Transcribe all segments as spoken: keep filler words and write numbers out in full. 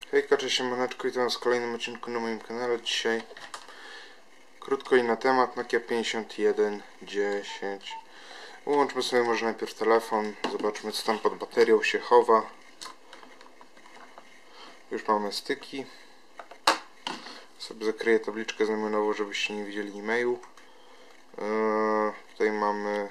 Hejka, cześć, siemaneczko, witam w kolejnym odcinku na moim kanale. Dzisiaj krótko i na temat Nokia pięćdziesiąt jeden dziesięć. Ułączmy sobie może najpierw telefon, zobaczmy co tam pod baterią się chowa. Już mamy styki. Sobie zakryję tabliczkę znamionową, żebyście nie widzieli e-mailu. Eee, tutaj mamy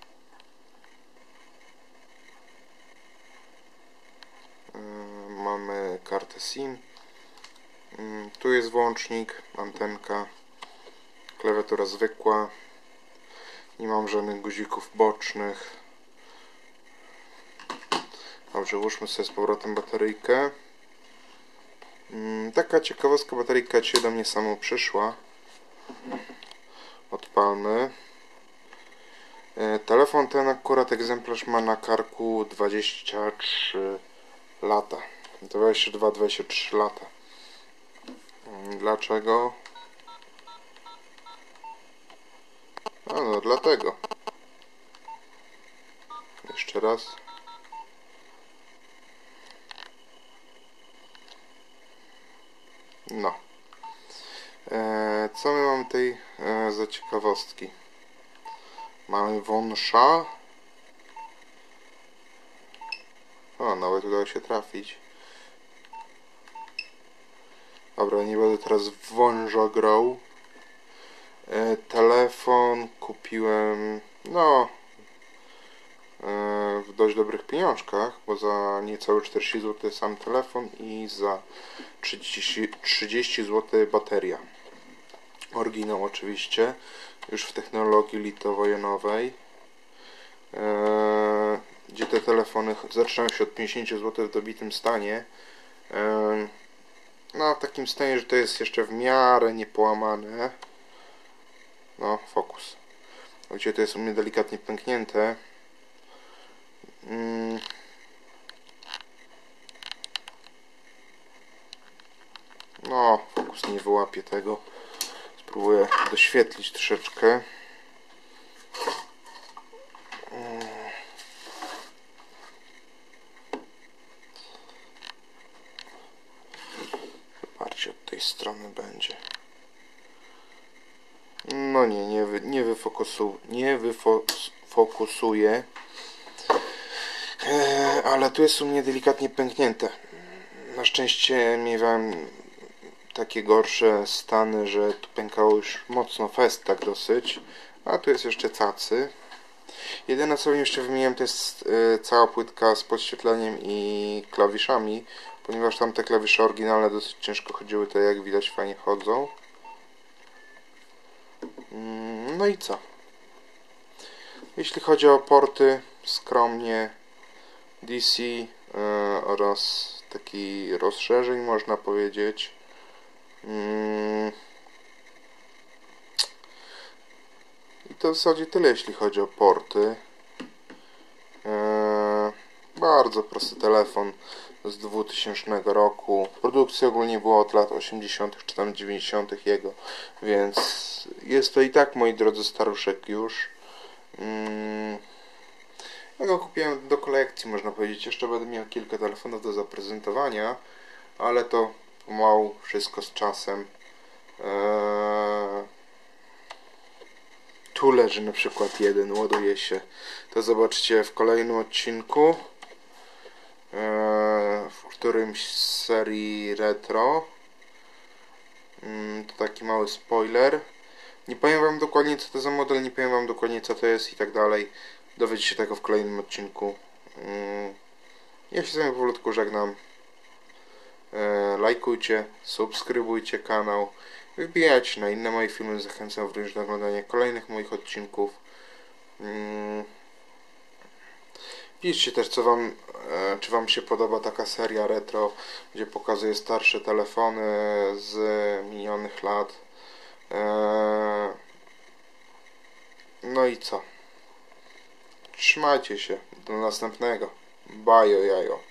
mamy kartę SIM, tu jest włącznik, antenka, klawiatura zwykła, nie mam żadnych guzików bocznych. Dobrze, włóżmy sobie z powrotem bateryjkę. Taka ciekawostka, bateryjka dzisiaj do mnie samą przyszła. Odpalmy. Telefon ten akurat egzemplarz ma na karku dwadzieścia trzy lata. dwadzieścia dwa dwadzieścia trzy lata. Dlaczego? A no dlatego. Jeszcze raz. No. E, co my mamy tutaj e, za ciekawostki? Mamy wąsza. O, nawet udało się trafić. Dobra, nie będę teraz w wąża grał. E, telefon kupiłem, no, e, w dość dobrych pieniążkach, bo za niecałe czterdzieści złotych sam telefon i za trzydzieści, trzydzieści złotych bateria. Oryginał oczywiście, już w technologii litowo-jonowej, e, gdzie te telefony zaczynają się od pięćdziesiąt złotych w dobitym stanie. E, no, w takim stanie, że to jest jeszcze w miarę niepołamane. No, fokus. Gdzie to jest u mnie delikatnie pęknięte. Mm. No, fokus nie wyłapie tego. Spróbuję doświetlić troszeczkę. Zobaczcie, od tej strony będzie. No nie, nie, wy, nie, wyfokusu, nie wyfokusuje. E, ale tu jest u mnie delikatnie pęknięte. Na szczęście miałem takie gorsze stany, że tu pękało już mocno fest, tak dosyć. A tu jest jeszcze cacy. Jedyne co jeszcze wymieniłem, to jest y, cała płytka z podświetleniem i klawiszami, ponieważ tam te klawisze oryginalne dosyć ciężko chodziły, to jak widać fajnie chodzą. Mm, no i co? Jeśli chodzi o porty, skromnie D C y, oraz taki rozszerzeń, można powiedzieć. Mm. I to w zasadzie tyle, jeśli chodzi o porty. Eee, bardzo prosty telefon z dwutysięcznego roku. Produkcja ogólnie była od lat osiemdziesiątych czy tam dziewięćdziesiątych jego, więc jest to i tak, moi drodzy, staruszek już. Mm. Ja go kupiłem do kolekcji, można powiedzieć. Jeszcze będę miał kilka telefonów do zaprezentowania, ale to pomału, wszystko z czasem. Eee, tu leży na przykład jeden, ładuje się. To zobaczcie w kolejnym odcinku, eee, w którymś z serii retro. Mm, to taki mały spoiler. Nie powiem wam dokładnie co to za model, nie powiem wam dokładnie co to jest i tak dalej. Dowiecie się tego w kolejnym odcinku. Mm, ja się z wami powolutku żegnam. Lajkujcie, subskrybujcie kanał, wbijajcie na inne moje filmy, zachęcam również do oglądania kolejnych moich odcinków. Piszcie też co wam, czy wam się podoba taka seria retro, gdzie pokazuję starsze telefony z minionych lat. No i co? Trzymajcie się, do następnego. Bajo jajo.